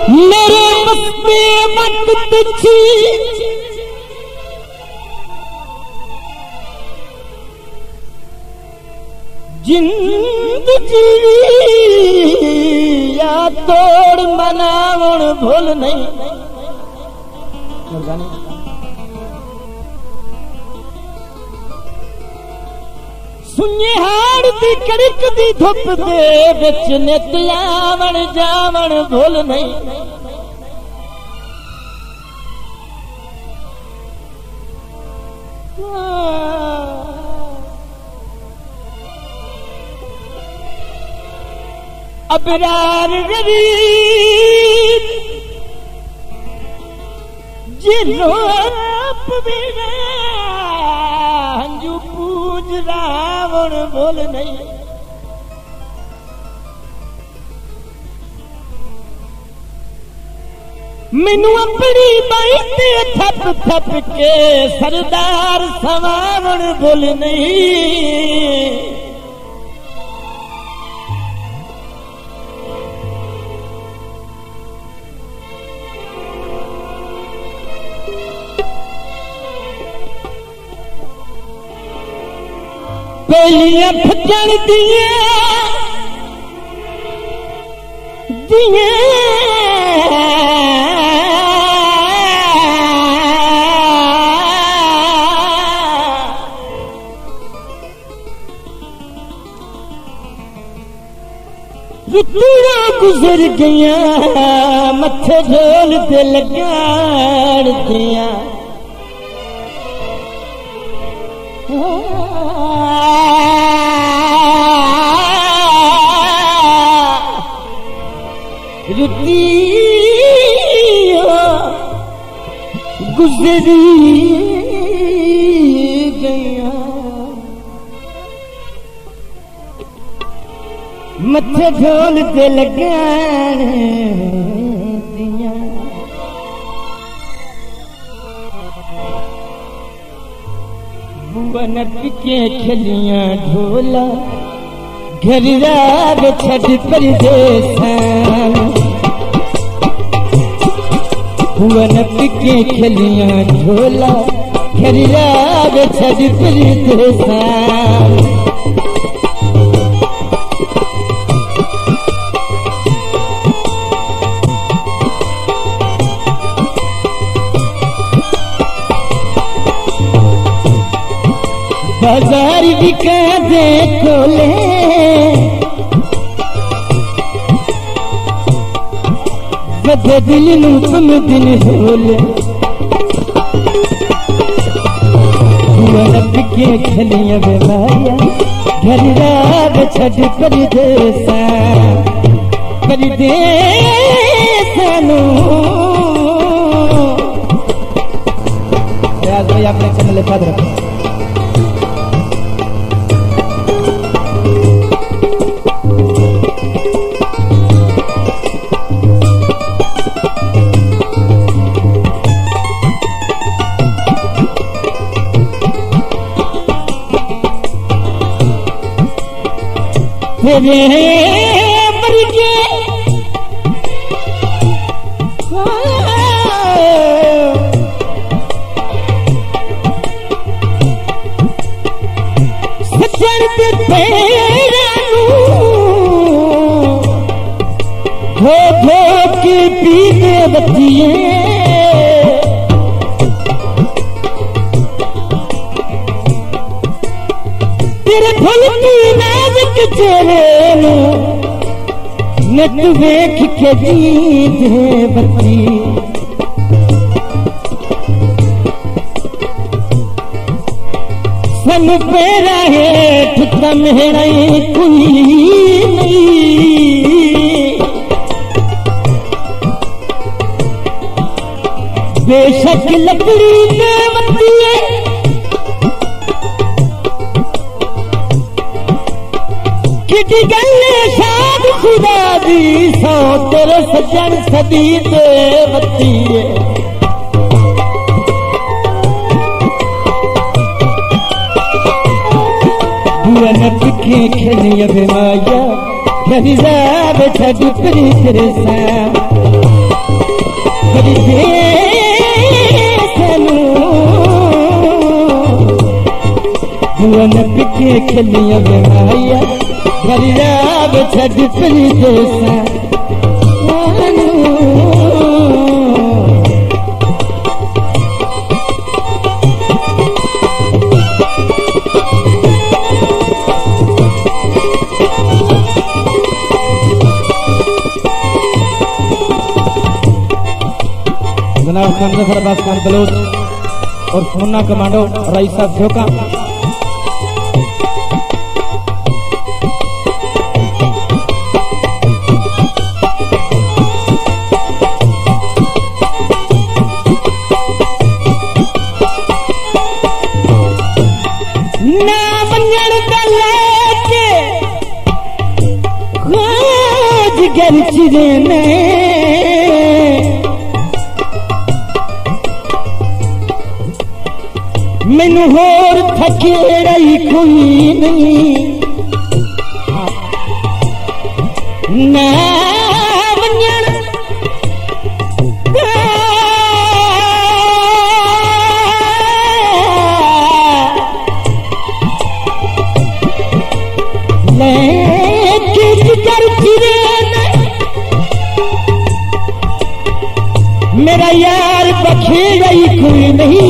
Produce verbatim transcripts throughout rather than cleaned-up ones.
मेरे बस में वक्त थी जिंदगी या तोड़ मनावण भूल नहीं। सुने हाड़ दी कड़क दी धुप दे विच नित आवण जावण भूल नहीं। अबरार गरीब जिनो पवेना हंजू पूज रावण बोल नहीं। मैनू अपनी बाई ते थप थप के सरदार सवावण बोल नहीं। पहलियां फजण दिया दिया रुतियां गुजर गया मथे झोल ते लगाड़ दिया। रुतियां गुजरी गया मथे झोल ते लगाड़ दिया। बुआ नट के खलियां ढोला घर राग छड़ परदेसान। बुआ नट के खलियां ढोला घर राग छड़ परदेसान। बाजार बिका दे खोले बदे दिल नू तुम दिन होले। रब के खलियां बेमाया घर राग छड़ परदेसा परदेसानू। याद भाई आपने चैनल याद रखो। तेरे मर के सजन ते तेरा नू धो धो के पी दे बच्चिए। तेरे फुल की नाजुक चेहरे नट वेख के जी दे बच्ची। सन पेरा हेठ तमेरा कोई नहीं। बेशक लकड़ी देवती है कि गल शाद खुदा दी सौ तेरे सज्जन सदी दे बत्ती है। बुआ नट के खलियां बेमाया घर राग छड़ परदेसा। कभी भुवन पिके खलिया बेमाया घरिया छठ परी जैसा जनाब खान सरबाज खान बलोच और सोना कमांडो रईसा झोंका चिरे मैनू होर थकेड़ई कोई नहीं ना वंजण कर चिरे मेरा यार बखेड़ा ही कोई नहीं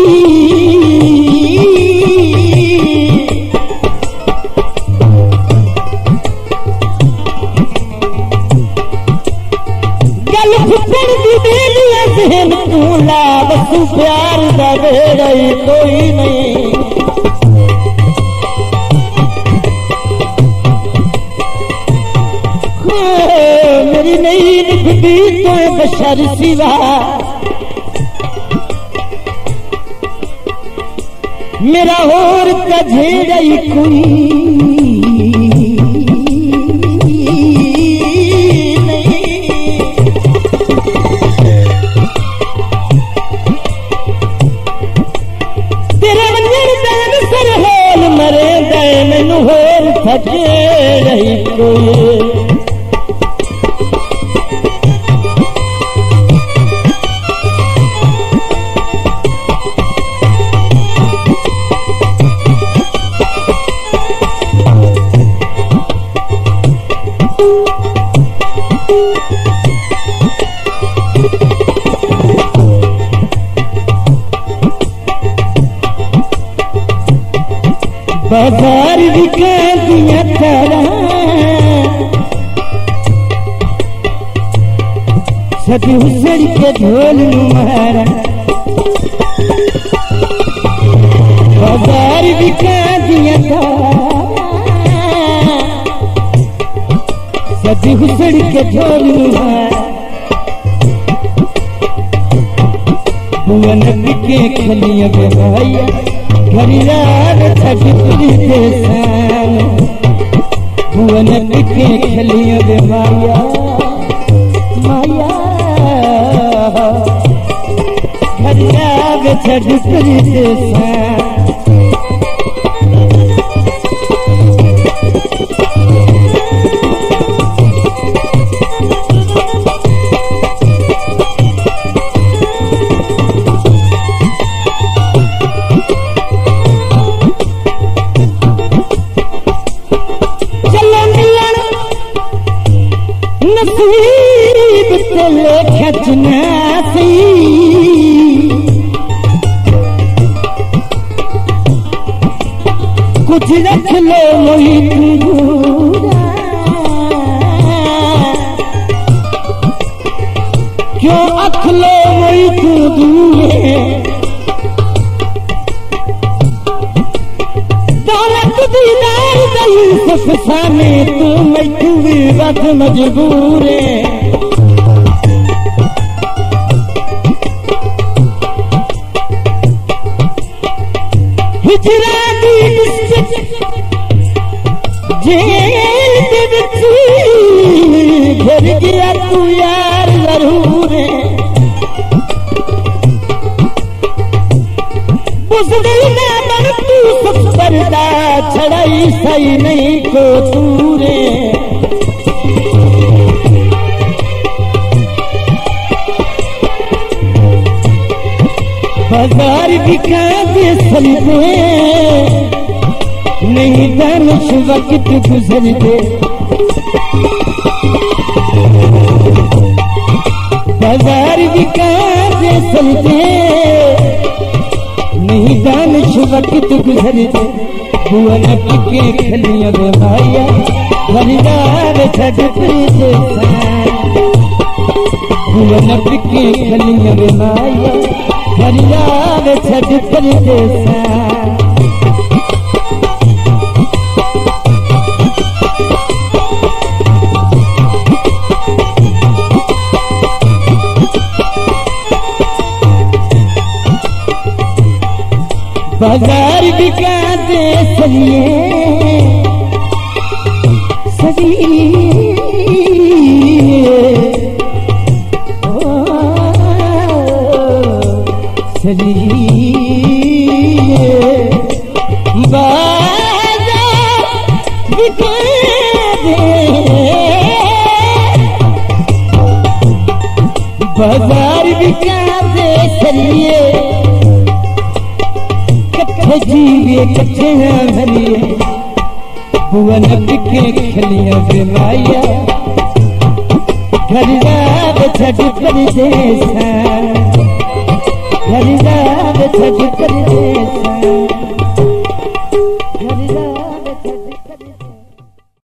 गल फुटन दी बेलिया जहन तू ला बस प्यार दा बेड़ा ही कोई नहीं मेरी नहीं निभती तो बशर सिवा मेरा होर का झेड़ा ही कोई नहीं तेरे वंजन दैन सर होल मरे दे मैनू होर था झेड़ा ही कोई बाजार दिखा दिया तारा सदी हुसड़ी के ढोल मारा बाजार दिखा दिया तारा सदी हुसड़ी के ढोल मारा भुवन पिके खलिया बेमाया घरिया छठ परी जैसा भुवन पिके खलिया बेमाया माया घरिया छठ परी जैसा नसीब तेरे खचना सी कुछ रख लो मोही दूरा क्यों अख लो मोही तू दूरे दौलत दीदार दई सफसाने तू मैठू भी बद मजबूर हिजरा दी जेल दे विच घिर गया तू यार जरूर बुजदिल ना बन तू सुख परदा छड़ाई सही नहीं को तूरे बाजार बिका दे सलते नहीं दानिश वक्त गुजर दे बाजार बिका दे सलते नहीं दानिश वक्त गुजर दे बुआ नक के खलियां वे माया घरदार छड़ प्रीत बुआ नक के खलियां वे माया घरदार छड़ प्रीत बाजार बिका दे सलिए सलिए सलिए बाजार बिका दे बाजार बिका दे सलिए जीवे कच्चे भरिए बुआ नक के खलियां बेमाया घरदार छड़ परदेसा घरदार छड़ परदेसा।